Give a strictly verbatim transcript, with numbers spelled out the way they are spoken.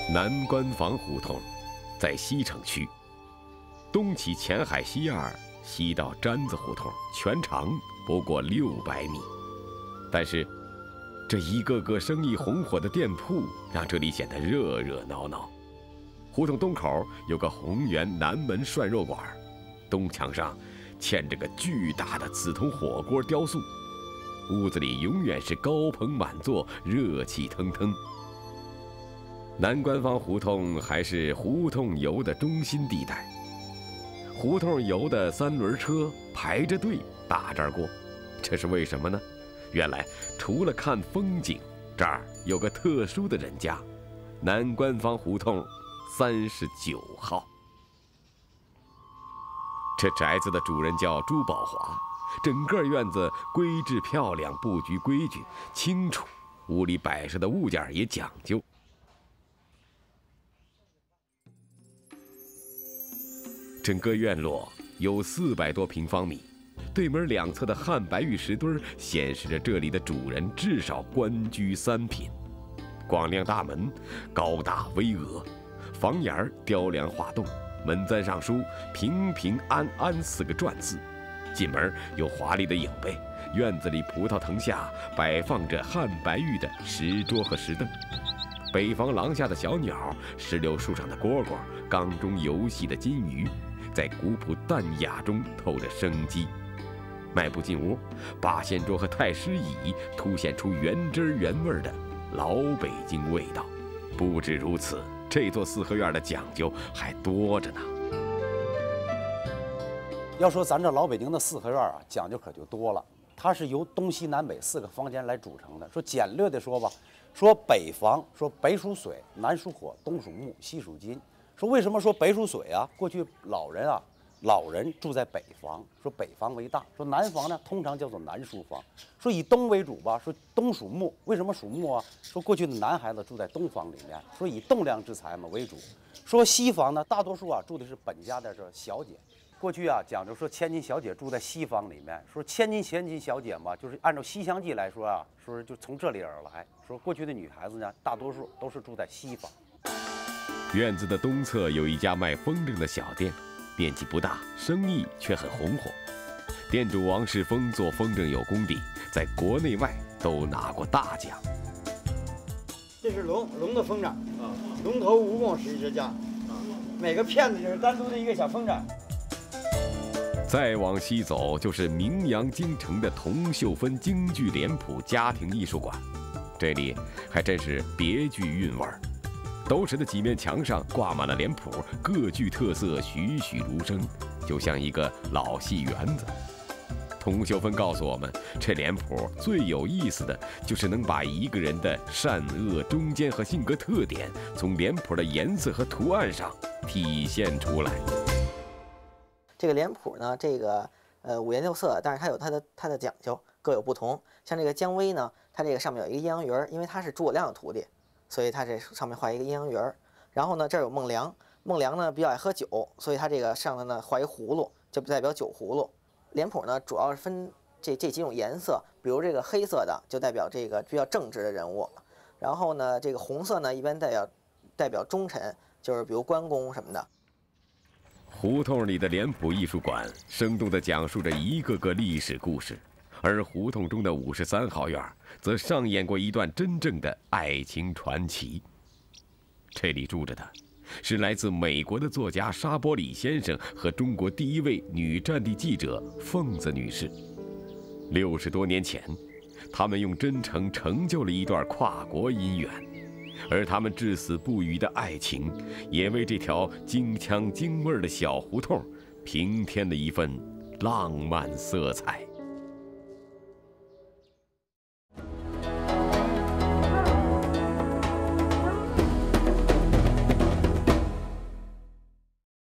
南关房胡同在西城区，东起前海西二，西到毡子胡同，全长不过六百米。但是，这一个个生意红火的店铺，让这里显得热热闹闹。胡同东口有个宏源南门涮肉馆，东墙上嵌着个巨大的紫铜火锅雕塑，屋子里永远是高朋满座，热气腾腾。南关坊胡同还是胡同游的中心地带，胡同游的三轮车排着队打这儿过，这是为什么呢？原来除了看风景，这儿有个特殊的人家——南关坊胡同三十九号。这宅子的主人叫朱宝华，整个院子规制漂亮，布局规矩清楚，屋里摆设的物件也讲究。整个院落有四百多平方米，对门两侧的汉白玉石墩显示着这里的主人至少官居三品。广亮大门，高大巍峨，房檐雕梁画栋，门簪上书“平平安安”四个篆字。进门有华丽的影壁，院子里葡萄藤下摆放着汉白玉的石桌和石凳。北房廊下的小鸟，石榴树上的蝈蝈，缸中游戏的金鱼，在古朴淡雅中透着生机。迈步进屋，八仙桌和太师椅凸显出原汁原味的老北京味道。不止如此，这座四合院的讲究还多着呢。 要说咱这老北京的四合院啊，讲究可就多了。它是由东西南北四个房间来组成的。说简略的说吧，说北房，说北属水，南属火，东属木，西属金。说为什么说北属水啊？过去老人啊，老人住在北房，说北房为大。说南房呢，通常叫做南书房。说以东为主吧，说东属木。为什么属木啊？说过去的男孩子住在东房里面，说以栋梁之材嘛为主。说西房呢，大多数啊住的是本家的这小姐。过去啊，讲究说千金小姐住在西房里面，说千金千金小姐嘛，就是按照《西厢记》来说啊，说就从这里而来。说过去的女孩子呢，大多数都是住在西房。 院子的东侧有一家卖风筝的小店，面积不大，生意却很红火。店主王世峰做风筝有功底，在国内外都拿过大奖。 这是龙龙的风筝啊，龙头蜈蚣是一支架啊，每个片子就是单独的一个小风筝。 再往西走，就是名扬京城的童秀芬京剧脸谱家庭艺术馆，这里还真是别具韵味儿。斗室的几面墙上挂满了脸谱，各具特色，栩栩如生，就像一个老戏园子。童秀芬告诉我们，这脸谱最有意思的就是能把一个人的善恶、忠奸和性格特点，从脸谱的颜色和图案上体现出来。 这个脸谱呢，这个呃五颜六色，但是它有它的它的讲究，各有不同。像这个姜维呢，它这个上面有一个阴阳鱼儿，因为他是诸葛亮的徒弟，所以他这上面画一个阴阳鱼儿。然后呢，这儿有孟良，孟良呢比较爱喝酒，所以他这个上头呢画一葫芦，就代表酒葫芦。脸谱呢主要是分这这几种颜色，比如这个黑色的就代表这个比较正直的人物，然后呢这个红色呢一般代表代表忠臣，就是比如关公什么的。 胡同里的脸谱艺术馆生动地讲述着一个个历史故事，而胡同中的五十三号院则上演过一段真正的爱情传奇。这里住着的是来自美国的作家沙波里先生和中国第一位女战地记者凤子女士。六十多年前，他们用真诚成就了一段跨国姻缘。而他们至死不渝的爱情，也为这条京腔京味的小胡同平添了一份浪漫色彩。